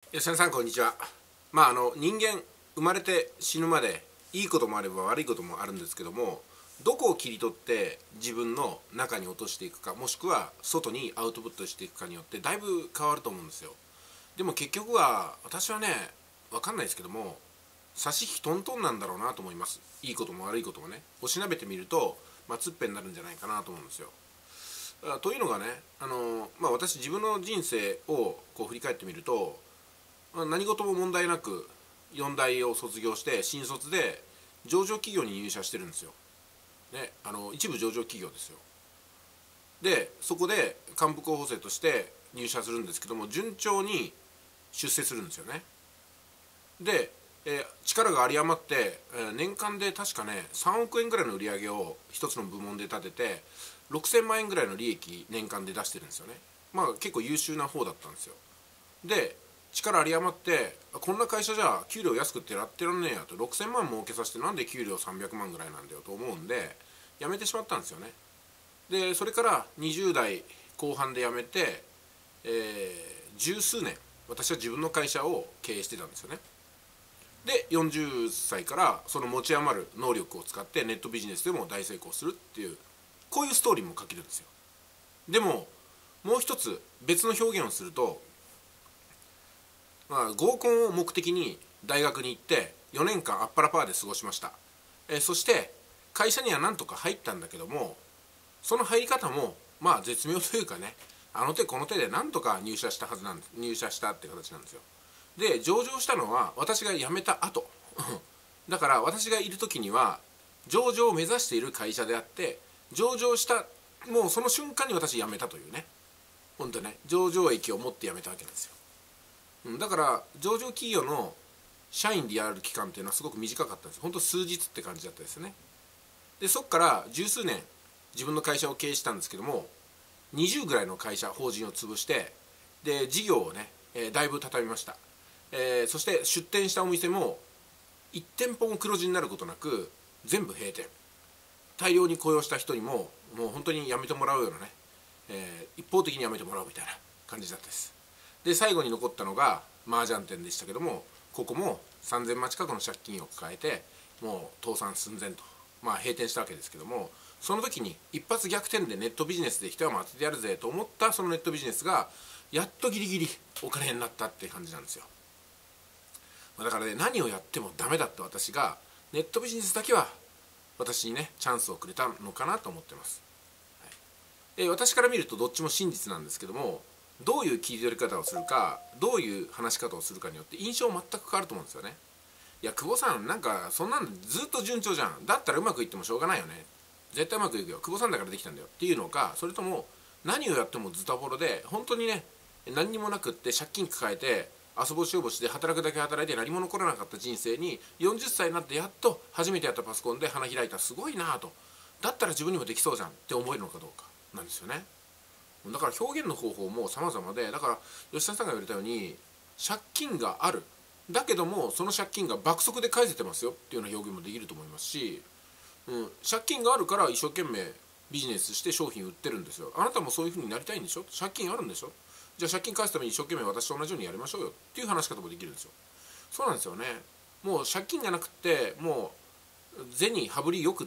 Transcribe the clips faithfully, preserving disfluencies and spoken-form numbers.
吉田さんこんにちは。まああの人間生まれて死ぬまでいいこともあれば悪いこともあるんですけども、どこを切り取って自分の中に落としていくか、もしくは外にアウトプットしていくかによってだいぶ変わると思うんですよ。でも結局は私はね、分かんないですけども、差し引きトントンなんだろうなと思います。いいことも悪いこともね、おしなべてみると、まあ、つっぺんになるんじゃないかなと思うんですよ。というのがね、あのまあ、私自分の人生をこう振り返ってみると、何事も問題なくよん大を卒業して新卒で上場企業に入社してるんですよ、ね、あの一部上場企業ですよ。でそこで幹部候補生として入社するんですけども、順調に出世するんですよね。で、えー力が有り余って、えー年間で確かねさんおくえんぐらいの売り上げを一つの部門で立ててろくせんまん円ぐらいの利益年間で出してるんですよね。まあ結構優秀な方だったんですよ。で力有り余って、こんな会社じゃ給料安くってやってらんねえやと、ろくせんまん儲けさせてなんで給料さんびゃくまんぐらいなんだよと思うんで辞めてしまったんですよね。でそれからにじゅう代後半で辞めて、えー十数年私は自分の会社を経営してたんですよね。でよんじゅっさいからその持ち余る能力を使ってネットビジネスでも大成功するっていう、こういうストーリーも書けるんですよ。でももう一つ別の表現をすると、まあ、合コンを目的に大学に行ってよねんかんあっぱらパーで過ごしました。えーそして会社にはなんとか入ったんだけども、その入り方もまあ絶妙というかね、あの手この手でなんとか入社したはずなんです。入社したって形なんですよ。で上場したのは私が辞めた後だから私がいる時には上場を目指している会社であって、上場したもうその瞬間に私辞めたというね、本当ね、上場益を持って辞めたわけなんですよ。だから上場企業の社員でやる期間っていうのはすごく短かったんです。本当数日って感じだったですね。でそこから十数年自分の会社を経営したんですけども、にじゅうぐらいの会社法人を潰して、で事業をね、えーだいぶ畳みました。えーそして出店したお店もいち店舗も黒字になることなく全部閉店。大量に雇用した人にももう本当に辞めてもらうようなね、えー一方的に辞めてもらうみたいな感じだったです。で最後に残ったのが麻雀店でしたけども、ここもさんぜんまん近くの借金を抱えてもう倒産寸前と、まあ閉店したわけですけども、その時に一発逆転でネットビジネスで一山当ててやるぜと思ったそのネットビジネスがやっとギリギリお金になったっていう感じなんですよ。だからね、何をやってもダメだった私がネットビジネスだけは私にねチャンスをくれたのかなと思ってます。はい、え私から見るとどっちも真実なんですけども、どういう切り取り方をするか、どういう話し方をするかによって印象全く変わると思うんですよね。いや久保さんなんかそんなんずっと順調じゃん、だったらうまくいってもしょうがないよね、絶対うまくいくよ、久保さんだからできたんだよっていうのか、それとも何をやってもズタボロで本当にね何にもなくって借金抱えて遊ぼしよぼしで働くだけ働いて何も残らなかった人生によんじゅっさいになってやっと初めてやったパソコンで花開いた、すごいなと、だったら自分にもできそうじゃんって思えるのかどうかなんですよね。だから表現の方法も様々で、だから吉田さんが言われたように借金がある、だけどもその借金が爆速で返せてますよっていうような表現もできると思いますし、うん、借金があるから一生懸命ビジネスして商品売ってるんですよ。あなたもそういう風になりたいんでしょ、借金あるんでしょ、じゃあ借金返すために一生懸命私と同じようにやりましょうよっていう話し方もできるんですよ。そうなんですよね。もう借金がなくってもう銭羽振りよくって、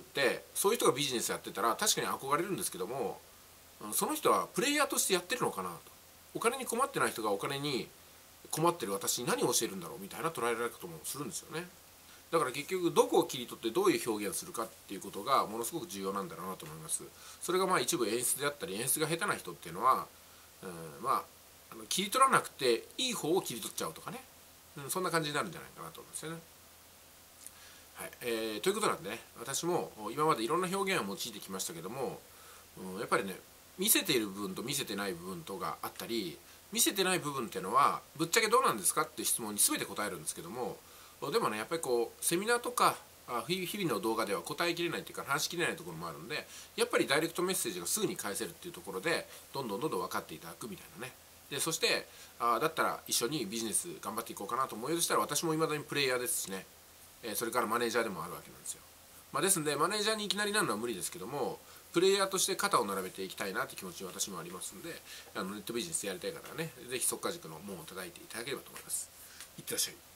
そういう人がビジネスやってたら確かに憧れるんですけども、その人はプレイヤーとしてやってるのかなと、お金に困ってない人がお金に困ってる私に何を教えるんだろうみたいな捉えられ方もするんですよね。だから結局どこを切り取ってどういう表現をするかっていうことがものすごく重要なんだろうなと思います。それがまあ一部演出であったり演出が下手な人っていうのは、うん、まああの切り取らなくていい方を切り取っちゃうとかね、うん、そんな感じになるんじゃないかなと思いますよね。はい、えー、ということなんでね、私も今までいろんな表現を用いてきましたけども、うん、やっぱりね見せている部分と見せてない部分とがあったり、見せてない部分っていうのはぶっちゃけどうなんですかっていう質問に全て答えるんですけども、でもねやっぱりこうセミナーとか日々の動画では答えきれないっていうか話しきれないところもあるので、やっぱりダイレクトメッセージがすぐに返せるっていうところでどんどんどんどん分かっていただくみたいなね。でそしてあだったら一緒にビジネス頑張っていこうかなと思いとしたら、私もいまだにプレイヤーですしね、えそれからマネージャーでもあるわけなんですよ。まあ、ですのでマネージャーにいきなりなるのは無理ですけども、 プレイヤーとして肩を並べていきたいなという気持ちは私もありますんで、あのネットビジネスやりたい方はね、ぜひ速稼塾の門を叩いていただければと思います。いってらっしゃい。